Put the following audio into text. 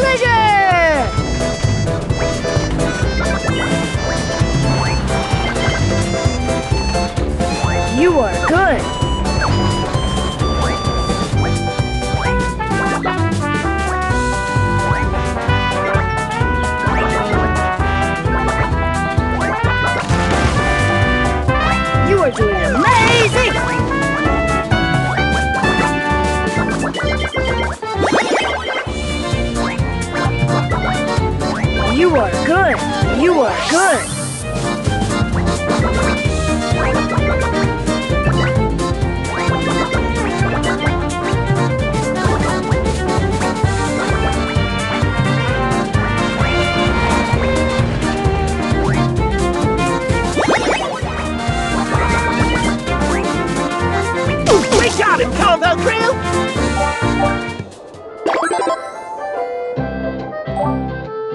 Precision! You are good. You are doing amazing! You are good. You are good. We got him, Combo Crew!